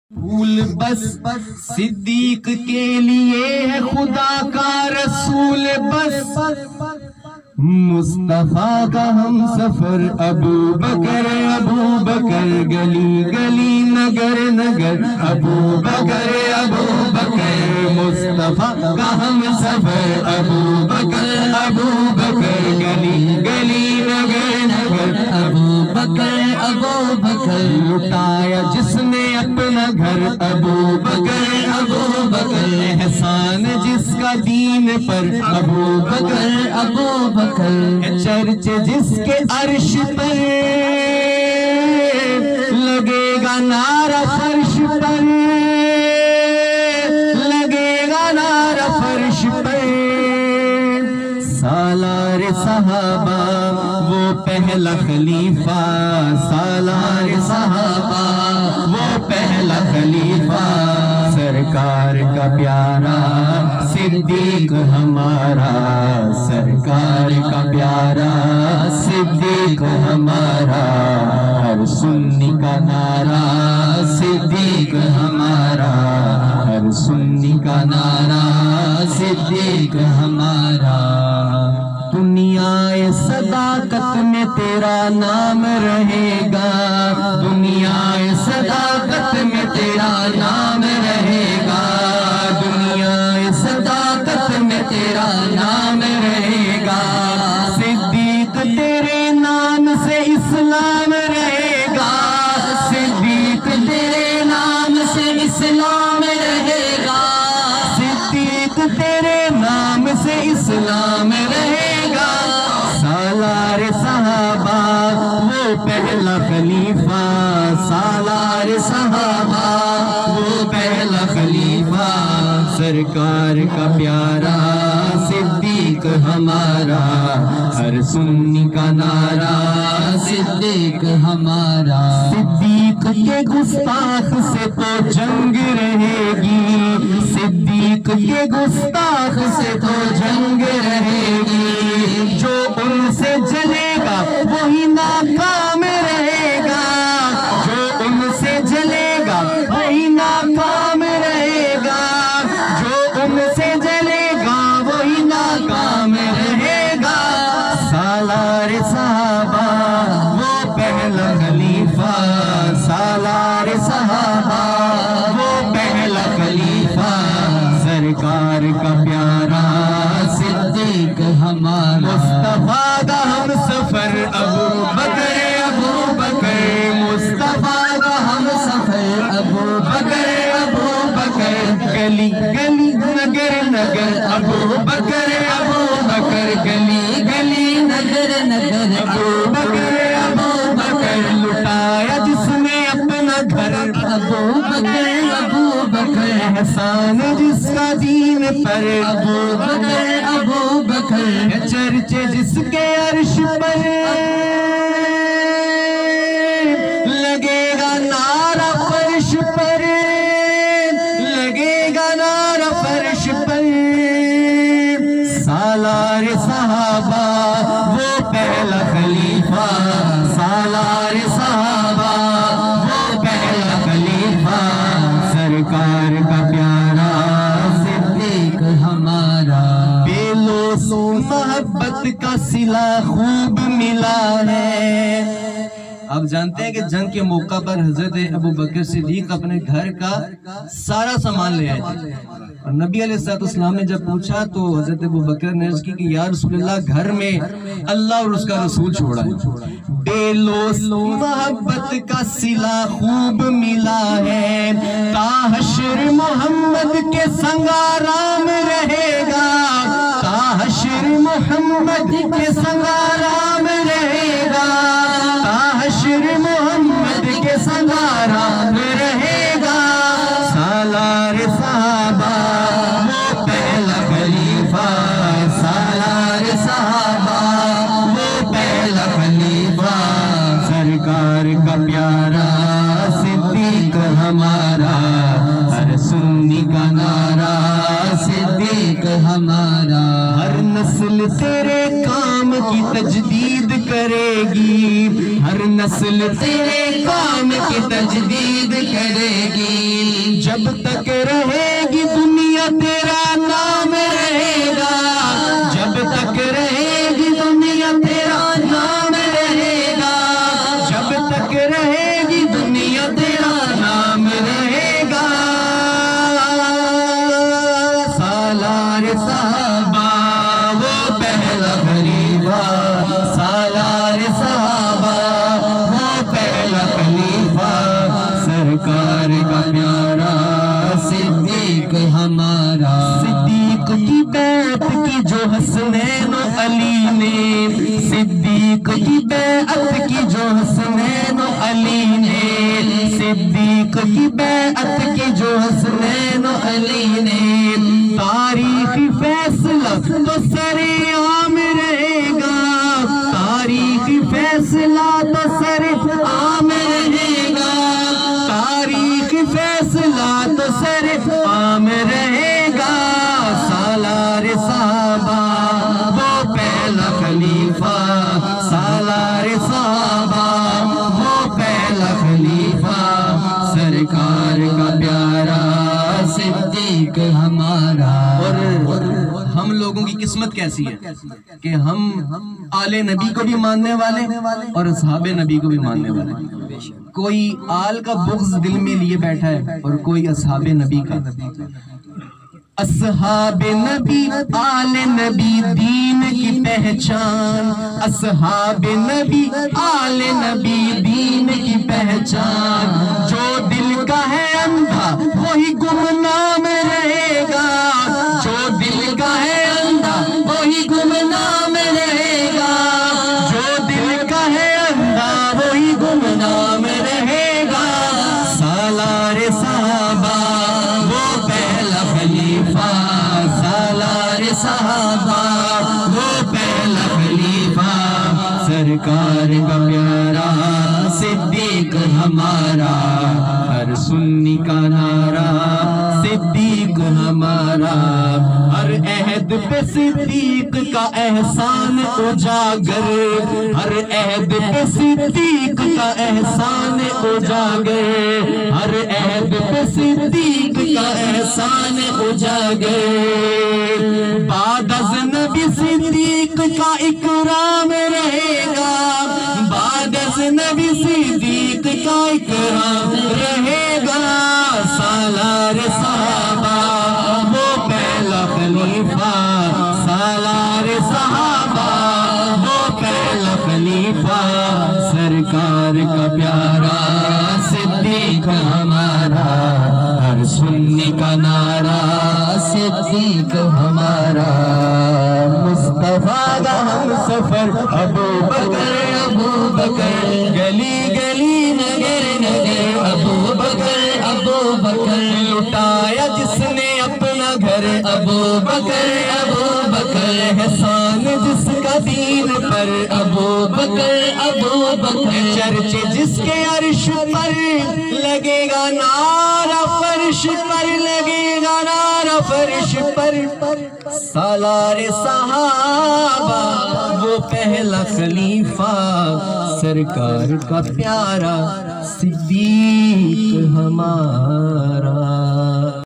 پھول بس صدیق کے لیے ہے خدا کا رسول بس، مصطفیٰ کا ہم سفر ابو بکر گلی گلی نگر نگر ابو بکر مصطفیٰ کا ہم سفر ابو بکر گلی گلی نگر نگر ابو بکر لٹایا جس نے اپنا گھر ابو بکر احسان جس کا دین پر ابو بکر چرچ جس کے عرش پر لگے گا نعرہ فرش پر، لگے گا نعرہ فرش پر، سالار صحابہ وہ پہلا خلیفہ، سالار صحابہ وہ پہلا خلیفہ، سرکار کا پیارا صدیق ہمارا، سرکار کا پیارا صدیق ہمارا، ہر سنی کا نعرہ صدیق ہمارا، ہر سنی کا نعرہ صدیق ہمارا، دنیا صداقت میں تیرا نام رہے گا، دنیا صداقت میں تیرا نام رہے گا، دنیا صداقت میں تیرا نام رہے گا، صدیق تیرے نام سے اسلام رہے گا، صدیق تیرے نام سے اسلام رہے گا، صدیق تیرے نام سے اسلام رہے گا، سالار صحابہ وہ پہلا خلیفہ، سالار صحابہ وہ پہلا خلیفہ، سرکار کا پیارا صدیق ہمارا، ہر سنی کا نعرہ صدیق ہمارا، صدیق کے گستاخ سے تو جنگ رہے گی، صدیق کے گستاخ سے تو جنگ رہے گی، جو ان سے جلے گا وہی ناکام رہے گا، جو ان سے جلے گا وہی ناکام رہے گا، جو ان سے جلے گا وہی ناکام رہے گا، سالار صحابہ وہ پہلا خلیفہ، سالار صحابہ وہ پہلا خلیفہ، سرکار کا پیارا صدیق ہمارا، مصطفیٰ کا ہم سفر ابو بکر مصطفیٰ کا ہم سفر ابو بکر گلی گلی نگر نگر ابو بکر گلی گلی نگر نگر ابو بکر لٹایا جس نے اپنا گھر ابو بکر احسان جس کا دین پر ابو بکر چرچ جس کے عرش پر لگے گا نعرہ فرش پر، لگے گا نعرہ فرش پر، سالار صحابہ وہ پہلا خلیفہ، سالار صحابہ وہ پہلا خلیفہ، سرکار کا پیارا صدیق ہمارا، بے لوث محبت کا صلہ خوب ملا ہے۔ آپ جانتے ہیں کہ جنگ کے موقع پر حضرت ابو بکر صدیق اپنے گھر کا سارا سامان لے آئے تھے، اور نبی علیہ السلام نے جب پوچھا تو حضرت ابو بکر نے عرض کی کہ یا رسول اللہ گھر میں اللہ اور اس کا رسول چھوڑا ہے، بے لوث محبت کا صلہ خوب ملا ہے، تا حشر محمد کے سنگ آرام رہے گا، تا حشر محمد کے سنگ آرام رہے گا، تا حشر محمد کے سنگ آرام رہے گا، سالار صحابہ وہ پہلا خلیفہ، سالار صحابہ وہ پہلا خلیفہ، سرکار کا پیارا صدیق ہمارا، ہر سنی کا نعرہ صدیق ہمارا، ہر نسل تیرے کام کی تجدید کرے گی، ہر نسل تیرے کام کی تجدید کرے گی، جب تک رہے گی دنیا تیرا نام رہے گا، جب تک رہے گی دنیا تیرا نام رہے گا، جب تک رہے گی دنیا تیرا نام رہے گا۔ سالار صحابہ وہ پہلا خلیفہ، سالار صحابہ وہ پہلا خلیفہ، سرکار کا پیارا صدیق ہمارا۔ صدیق کی بیعت کی جو حسنین و علی نے، صدیق کی بیعت کی جو حسنین و علی نے، صدیق کی بیعت کی جو حسنین و علی نے، تاریخی فیصلہ تو سرِ عام رہے گا، تاریخی فیصلہ تو سرِ عام رہے گا، تاریخی فیصلہ تو سرِ عام رہے گا۔ سالار صحابہ وہ پہلا خلیفہ، سالار صحابہ وہ پہلا خلیفہ، سرکار کا پیارا صدیق ہمارا۔ اور ہم لوگوں کی قسمت کیسی ہے کہ ہم آل نبی کو بھی ماننے والے اور اصحاب نبی کو بھی ماننے والے۔ کوئی آل کا بغض دل میں لیے بیٹھا ہے اور کوئی اصحاب نبی کا۔ اصحاب نبی آل نبی دین کی پہچان، اصحاب نبی آل نبی دین کی پہچان، جو دل کا ہے اندھا وہی گمنام رہے گا، جو دل کا ہے اندھا وہی گمنام رہے گا، جو دل کا ہے اندھا وہی گمنام رہے گا۔ سالار صحابہ وہ پہلا خلیفہ، سالار صحابہ وہ پہلا خلیفہ، سرکار کا پیارا صدیق ہمارا، ہر سنی کا نعرہ صدیق ہمارا، ہر عہد پہ صدیق کا احسان اجاگر، ہر عہد پہ صدیق کا احسان اجاگر، ہر عہد پہ صدیق کا احسان اجاگر، بعد از نبی صدیق کا اکرام رہے گا، بعد از نبی صدیق کا اکرام رہے گا۔ سالار صحابہ وہ پہلا خلیفہ، سالار صحابہ وہ پہلا خلیفہ، سرکار کا پیارا صدیق ہمارا، ہر سنی کا نعرہ صدیق ہمارا، مصطفیٰ کا ہم سفر ابو بکر، ابو بکر گلی گلی نگر نگر، ابو بکر ابو بکر لٹایا جس نے اپنا گھر، ابو بکر ابو بکر احسان جس کا دین پر، ابو بکر ابو بکر چرچے جس کے عرش پر، لگے گا نعرہ فرش پر، لگے گا نعرہ فرش پر۔ سالار صحابہ وہ پہلا خلیفہ، سرکار کا پیارا صدیق ہمارا۔